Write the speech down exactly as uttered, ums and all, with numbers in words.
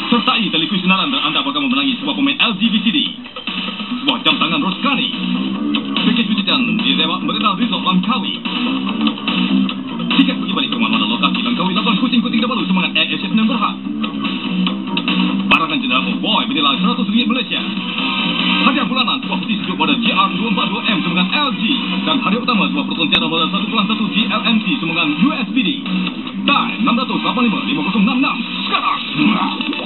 Sertai telekuis sinaran dan anda bakal memenangi sebuah pemain L G V C D, sebuah jam tangan Roskani, pakej pencucian disewa Merena Resort Langkawi, tiket pergi balik ke mana-mana lokasi Langkawi, lakukan kucing-kucing terbaru semangat Air Asia Senang Berhad. Barangan jendela Boy bernilai seratus ringgit Malaysia. Hadiah bulanan sebuah peti sejuk model G R dua empat dua M sumbangan L G, dan hadiah utama sebuah proton tiara model satu koma satu G L M C sumbangan U S B D. Dan enam satu lapan lima lima kosong enam enam sekarang.